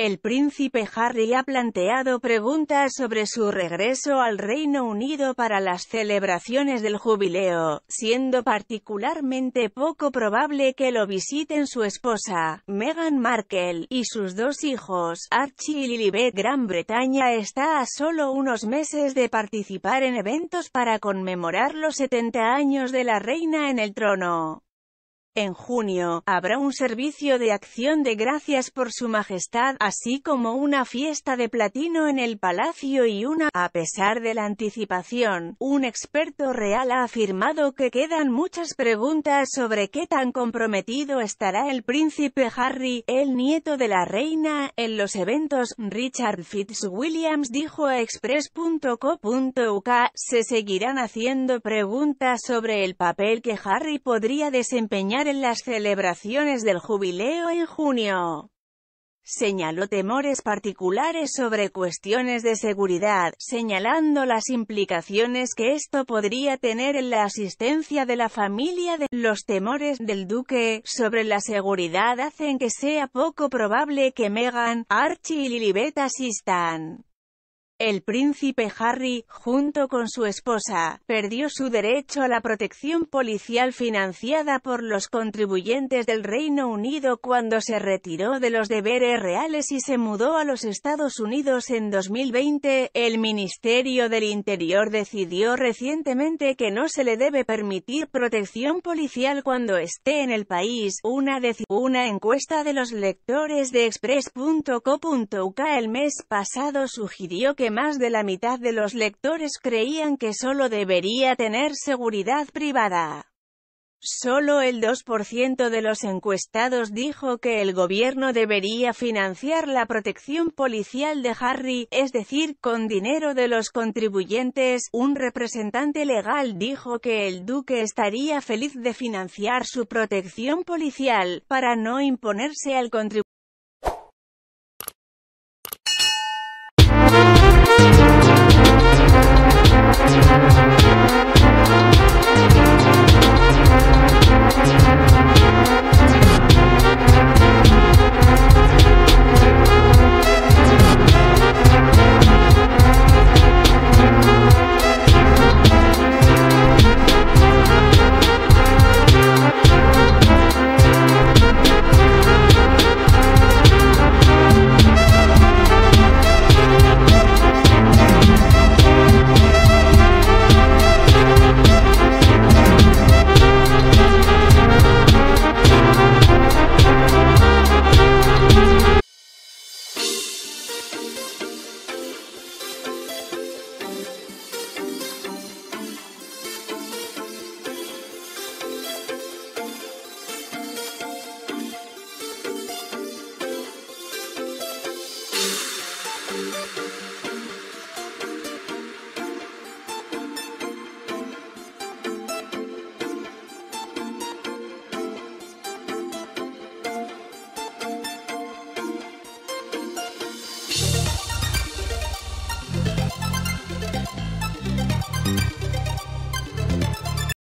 El príncipe Harry ha planteado preguntas sobre su regreso al Reino Unido para las celebraciones del jubileo, siendo particularmente poco probable que lo visiten su esposa, Meghan Markle, y sus dos hijos, Archie y Lilibet. Gran Bretaña está a solo unos meses de participar en eventos para conmemorar los 70 años de la reina en el trono. En junio, habrá un servicio de acción de gracias por su majestad, así como una fiesta de platino en el palacio y a pesar de la anticipación, un experto real ha afirmado que quedan muchas preguntas sobre qué tan comprometido estará el príncipe Harry, el nieto de la reina, en los eventos. Richard Fitzwilliams dijo a Express.co.uk, se seguirán haciendo preguntas sobre el papel que Harry podría desempeñar en las celebraciones del jubileo en junio. Señaló temores particulares sobre cuestiones de seguridad, señalando las implicaciones que esto podría tener en la asistencia de la familia. Los temores del duque sobre la seguridad hacen que sea poco probable que Meghan, Archie y Lilibet asistan. El príncipe Harry, junto con su esposa, perdió su derecho a la protección policial financiada por los contribuyentes del Reino Unido cuando se retiró de los deberes reales y se mudó a los Estados Unidos en 2020. El Ministerio del Interior decidió recientemente que no se le debe permitir protección policial cuando esté en el país. Una encuesta de los lectores de Express.co.uk el mes pasado sugirió que más de la mitad de los lectores creían que solo debería tener seguridad privada. Solo el 2% de los encuestados dijo que el gobierno debería financiar la protección policial de Harry, es decir, con dinero de los contribuyentes. Un representante legal dijo que el duque estaría feliz de financiar su protección policial, para no imponerse al contribuyente.